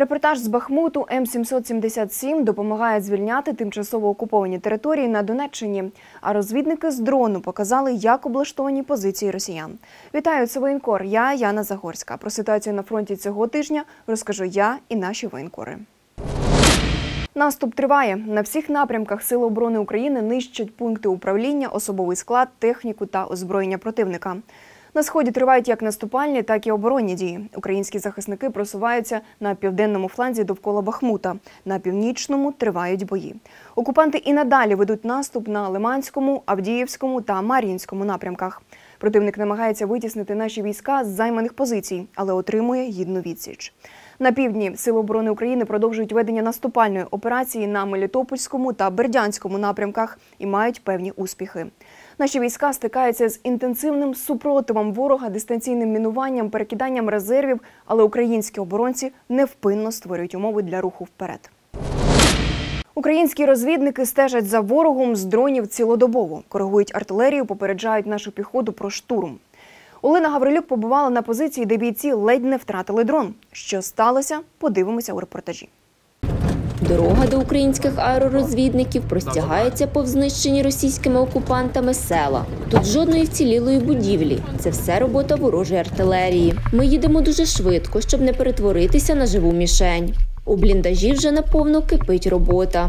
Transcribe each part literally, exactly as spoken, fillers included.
Репортаж з Бахмуту. Ем сімсот сімдесят сім допомагає звільняти тимчасово окуповані території на Донеччині. А розвідники з дрону показали, як облаштовані позиції росіян. Вітаю, це воєнкор. Я Яна Загорська. Про ситуацію на фронті цього тижня розкажу я і наші воєнкори. Наступ триває. На всіх напрямках Сили оборони України нищать пункти управління, особовий склад, техніку та озброєння противника. На Сході тривають як наступальні, так і оборонні дії. Українські захисники просуваються на південному фланзі довкола Бахмута. На північному тривають бої. Окупанти і надалі ведуть наступ на Лиманському, Авдіївському та Мар'їнському напрямках. Противник намагається витіснити наші війська з займаних позицій, але отримує гідну відсіч. На півдні Сили оборони України продовжують ведення наступальної операції на Мелітопольському та Бердянському напрямках і мають певні успіхи. Наші війська стикаються з інтенсивним супротивом ворога, дистанційним мінуванням, перекиданням резервів, але українські оборонці невпинно створюють умови для руху вперед. Українські розвідники стежать за ворогом з дронів цілодобово, коригують артилерію, попереджають нашу піхоту про штурм. Олена Гаврилюк побувала на позиції, де бійці ледь не втратили дрон. Що сталося? Подивимося у репортажі. Дорога до українських аеророзвідників простягається повз знищені російськими окупантами села. Тут жодної вцілілої будівлі. Це все робота ворожої артилерії. Ми їдемо дуже швидко, щоб не перетворитися на живу мішень. У бліндажі вже наповно кипить робота.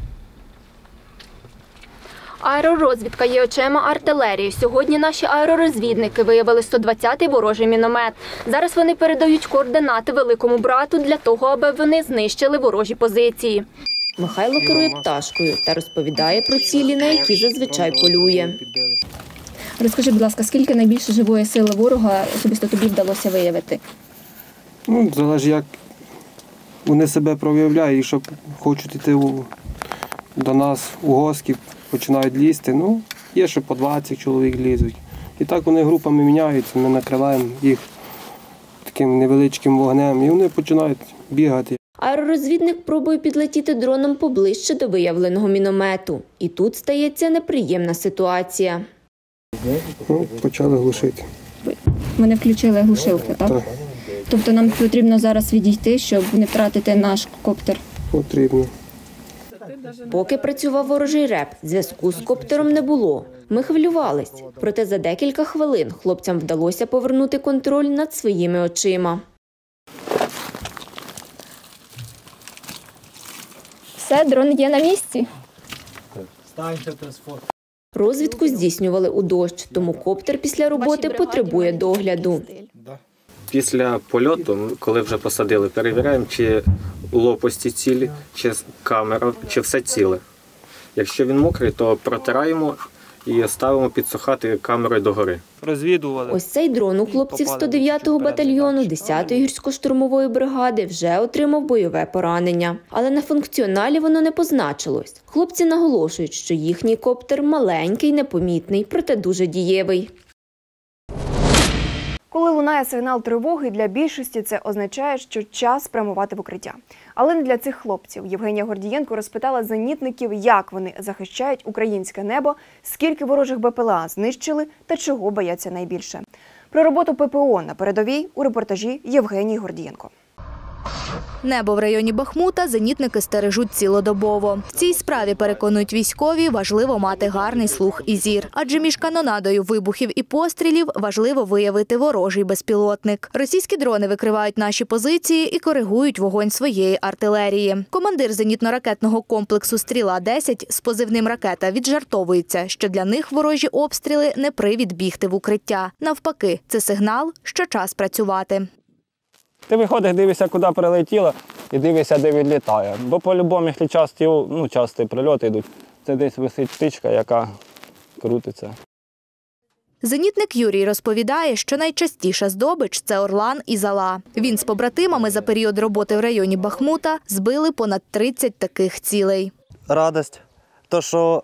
Аеророзвідка є очима артилерії. Сьогодні наші аеророзвідники виявили сто двадцятий ворожий міномет. Зараз вони передають координати великому брату для того, аби вони знищили ворожі позиції. Михайло керує пташкою та розповідає про цілі, на які зазвичай полює. Розкажи, будь ласка, скільки найбільше живої сили ворога особисто тобі вдалося виявити? Ну, залежить, як вони себе проявляють, і що хочуть йти у, до нас у гості, починають лізти. Ну, є, що по двадцять чоловік лізуть. І так вони групами міняються, ми накриваємо їх таким невеличким вогнем, і вони починають бігати. Аеророзвідник пробує підлетіти дроном поближче до виявленого міномету. І тут стається неприємна ситуація. Ну, почали глушити. Вони включили глушилки, так? Так. Тобто нам потрібно зараз відійти, щоб не втратити наш коптер? Потрібно. Поки працював ворожий реп, зв'язку з коптером не було. Ми хвилювались. Проте за декілька хвилин хлопцям вдалося повернути контроль над своїми очима. Все, дрон є на місці. Розвідку здійснювали у дощ, тому коптер після роботи потребує догляду. Після польоту, коли вже посадили, перевіряємо, чи у лопасті цілі, чи камера, чи все ціле. Якщо він мокрий, то протираємо і ставимо підсухати камерою догори. Розвідували. Ось цей дрон у хлопців сто дев'ятого батальйону десятої гірсько-штурмової бригади вже отримав бойове поранення. Але на функціоналі воно не позначилось. Хлопці наголошують, що їхній коптер маленький, непомітний, проте дуже дієвий. Коли лунає сигнал тривоги, для більшості це означає, що час прямувати в укриття. Але не для цих хлопців. Євгенія Гордієнко розпитала зенітників, як вони захищають українське небо, скільки ворожих Бе Пе Ел А знищили та чого бояться найбільше. Про роботу Пе Пе О на передовій у репортажі Євгенії Гордієнко. Небо в районі Бахмута зенітники стережуть цілодобово. В цій справі, переконують військові, важливо мати гарний слух і зір. Адже між канонадою вибухів і пострілів важливо виявити ворожий безпілотник. Російські дрони викривають наші позиції і коригують вогонь своєї артилерії. Командир зенітно-ракетного комплексу «Стріла-десять» з позивним «Ракета» віджартовується, що для них ворожі обстріли не привід бігти в укриття. Навпаки, це сигнал, що час працювати. Ти виходиш, дивишся, куди прилетіло, і дивишся, де відлітає. Бо по-любому, якщо часті, ну, часті прильоти йдуть, це десь висить птичка, яка крутиться. Зенітник Юрій розповідає, що найчастіша здобич – це орлан і зала. Він з побратимами за період роботи в районі Бахмута збили понад тридцять таких цілей. Радость, то, що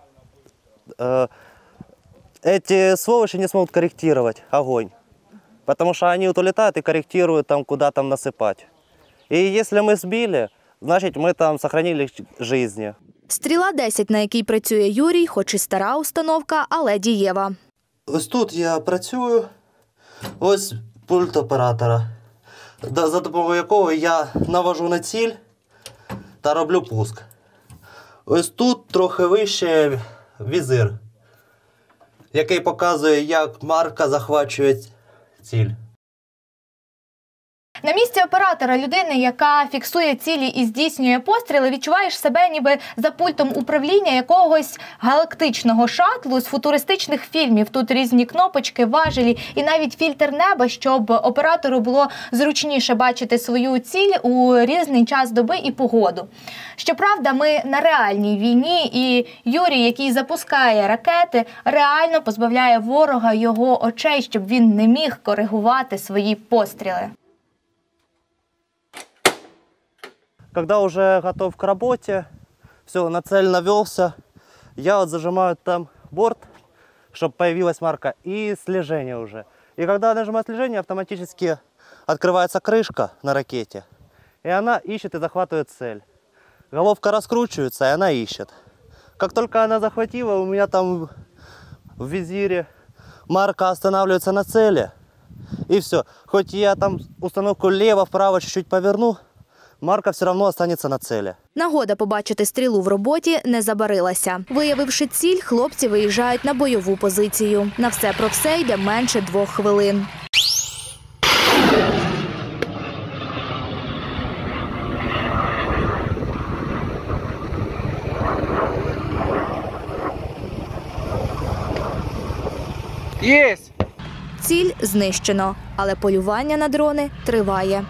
е, ці сволочі не зможуть коректувати огонь. Потому что они вот улетают и корректируют, там, куда там насыпать. И если мы сбили, значит, мы там сохранили жизни. «Стріла-десять», на якій працює Юрій, хоч і стара установка, але дієва. Ось тут я працюю, ось пульт оператора. да- за допомогою якого я навожу на ціль та роблю пуск. Ось тут трохи вище візир, який показує, як марка захвачує ціль. На місці оператора, людини, яка фіксує цілі і здійснює постріли, відчуваєш себе ніби за пультом управління якогось галактичного шатлу з футуристичних фільмів. Тут різні кнопочки, важелі і навіть фільтр неба, щоб оператору було зручніше бачити свою ціль у різний час доби і погоду. Щоправда, ми на реальній війні, і Юрій, який запускає ракети, реально позбавляє ворога його очей, щоб він не міг коригувати свої постріли. Когда уже готов к работе, все, на цель навелся, я вот зажимаю там борт, чтобы появилась марка, и слежение уже. И когда я нажимаю слежение, автоматически открывается крышка на ракете, и она ищет и захватывает цель. Головка раскручивается, и она ищет. Как только она захватила, у меня там в визире марка останавливается на цели, и все. Хоть я там установку лево-вправо чуть-чуть поверну, марка все одно останеться на цілі. Нагода побачити стрілу в роботі не забарилася. Виявивши ціль, хлопці виїжджають на бойову позицію. На все про все йде менше двох хвилин. Єсть! Ціль знищено, але полювання на дрони триває.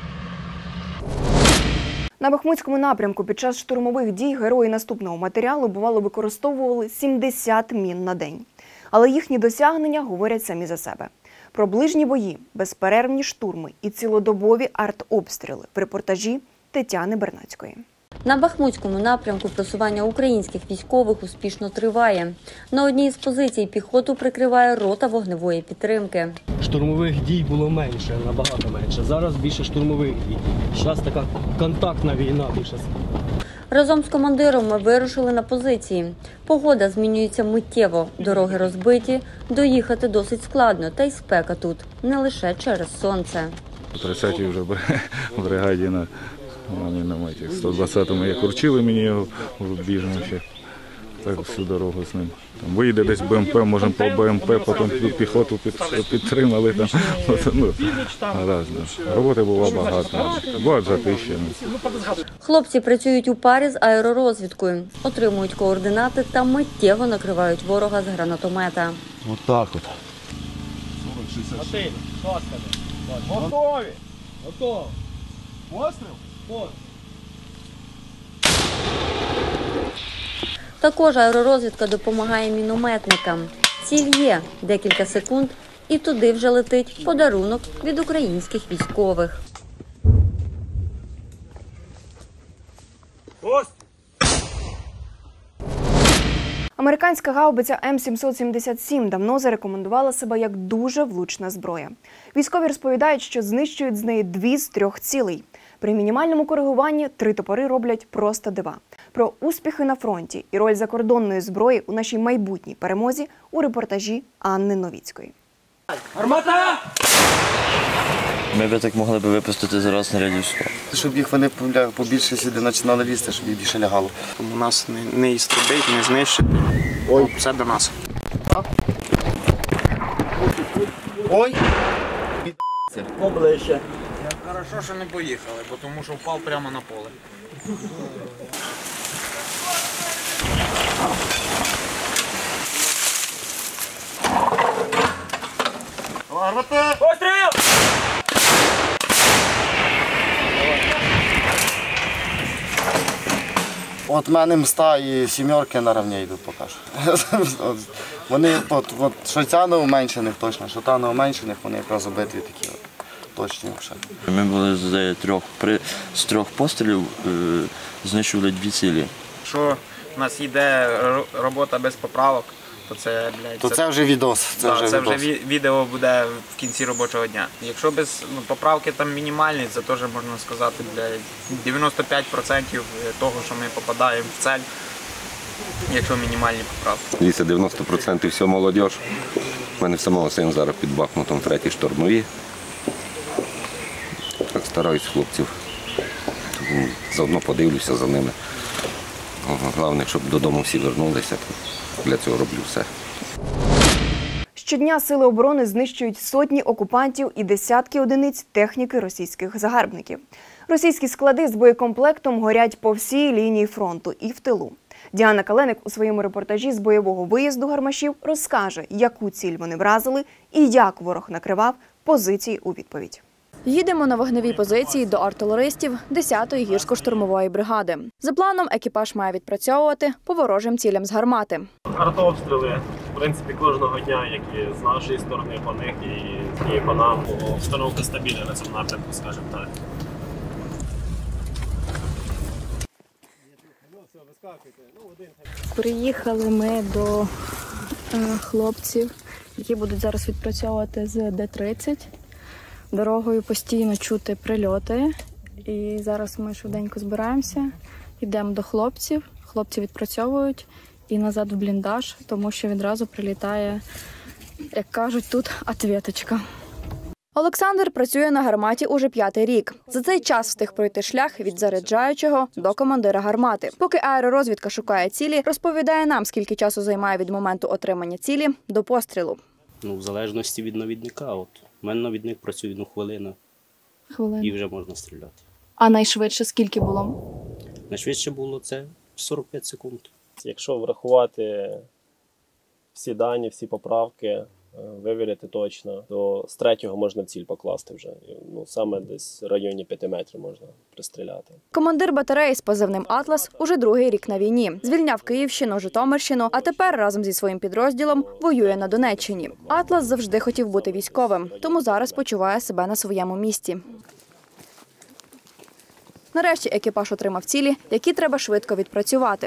На Бахмутському напрямку під час штурмових дій герої наступного матеріалу бувало використовували сімдесят мін на день. Але їхні досягнення говорять самі за себе. Про ближні бої, безперервні штурми і цілодобові артобстріли в репортажі Тетяни Бернацької. На Бахмутському напрямку просування українських військових успішно триває. На одній із позицій піхоту прикриває рота вогневої підтримки. Штурмових дій було менше, набагато менше. Зараз більше штурмових дій. Зараз така контактна війна більше. Разом з командиром ми вирушили на позиції. Погода змінюється миттєво, дороги розбиті, доїхати досить складно, та й спека тут, не лише через сонце. тридцятій вже в бригаді на мінометі. сто двадцятому як урчили мені його біжно ще. Так всю дорогу з ним. Там вийде десь БМП, можемо по БМП, потім піхоту під, підтримали. Там. Ну, раз, да. Роботи було багато. Бувають затищені. Хлопці працюють у парі з аеророзвідкою, отримують координати та миттєво накривають ворога з гранатомета. Ось так от. Готові! Готово! Постріл? Постріл! Також аеророзвідка допомагає мінометникам. Ціль є декілька секунд, і туди вже летить подарунок від українських військових. Американська гаубиця Ем сімсот сімдесят сім давно зарекомендувала себе як дуже влучна зброя. Військові розповідають, що знищують з неї дві з трьох цілей. При мінімальному коригуванні три топори роблять просто дива. Про успіхи на фронті і роль закордонної зброї у нашій майбутній перемозі у репортажі Анни Новіцької. Армата! Ми б так могли б випустити зараз снарядів сто. Щоб їх вони побільше сюди починали лізти, щоб їх більше лягало. У нас не, не істребить, не знищить. Ой, все до нас. Ой! Поближче. Хорошо, що не поїхали, бо тому що впав прямо на поле. Постріл! От в мене мста і сімерки наравні йдуть поки що. Вони, от, от, що ця не уменшених точно, що та не уменшених, вони якраз обидві такі от, точні вже. Ми були з трьох, при, з трьох пострілів е, знищували дві цілі. Якщо у нас йде робота без поправок, то це, блядь, То це, це вже відос. Це, да, вже, це відос. вже відео буде в кінці робочого дня. Якщо без ну, поправки там мінімальні, це теж можна сказати, блядь, дев'яносто п'ять відсотків того, що ми попадаємо в цель, якщо мінімальні поправки. Дивіться, дев'яносто відсотків все молодь. У мене в самого син зараз під Бахмутом в третій штурмовій. стараюсь хлопців. Заодно подивлюся за ними. Головне, щоб додому всі вернулися. Для цього роблю все. Щодня сили оборони знищують сотні окупантів і десятки одиниць техніки російських загарбників. Російські склади з боєкомплектом горять по всій лінії фронту і в тилу. Діана Каленик у своєму репортажі з бойового виїзду гармашів розкаже, яку ціль вони вразили і як ворог накривав позиції у відповідь. Їдемо на вогневі позиції до артилеристів десятої гірсько-штурмової бригади. За планом, екіпаж має відпрацьовувати по ворожим цілям з гармати. Артобстріли, в принципі, кожного дня, як і з нашої сторони по них, і, і по нам. Обстановка стабільна на цьому напрямку, скажімо так. Приїхали ми до е, хлопців, які будуть зараз відпрацьовувати з Д тридцять. Дорогою постійно чути прильоти. І зараз ми швиденько збираємося, йдемо до хлопців. Хлопці відпрацьовують і назад в бліндаж, тому що відразу прилітає, як кажуть, тут ответочка. Олександр працює на гарматі уже п'ятий рік. За цей час встиг пройти шлях від заряджаючого до командира гармати. Поки аеророзвідка шукає цілі, розповідає нам, скільки часу займає від моменту отримання цілі до пострілу. Ну, в залежності від навідника. От, у мене навідник працює одну хвилину Хвилин. і вже можна стріляти. А найшвидше скільки було? Найшвидше було це сорок п'ять секунд. Якщо врахувати всі дані, всі поправки, вивіряти точно, то з третього можна в ціль покласти вже. Ну, саме десь в районі п'яти метрів можна пристріляти. Командир батареї з позивним «Атлас» уже другий рік на війні. Звільняв Київщину, Житомирщину, а тепер разом зі своїм підрозділом воює на Донеччині. «Атлас» завжди хотів бути військовим, тому зараз почуває себе на своєму місці. Нарешті екіпаж отримав цілі, які треба швидко відпрацювати.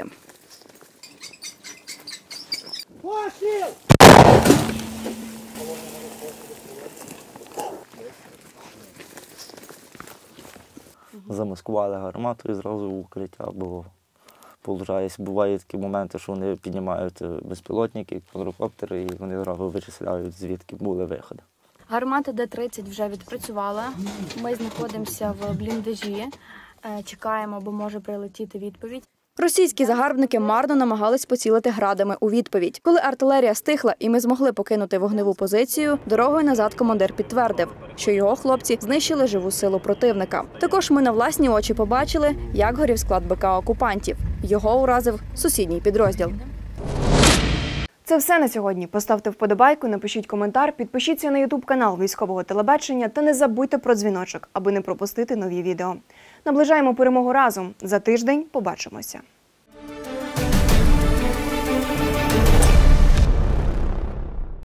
Замаскували гармату і зразу в укриття, бо виходить, бувають такі моменти, що вони піднімають безпілотники, квадрокоптери, і вони зразу вичисляють, звідки були виходи. Гармата Д тридцять вже відпрацювала. Ми знаходимося в бліндажі, чекаємо, бо може прилетіти відповідь. Російські загарбники марно намагались поцілити градами у відповідь. Коли артилерія стихла і ми змогли покинути вогневу позицію, дорогою назад командир підтвердив, що його хлопці знищили живу силу противника. Також ми на власні очі побачили, як горів склад БК окупантів. Його уразив сусідній підрозділ. Це все на сьогодні. Поставте вподобайку, напишіть коментар, підпишіться на ютуб канал Військового телебачення та не забудьте про дзвіночок, аби не пропустити нові відео. Наближаємо перемогу разом. За тиждень побачимося.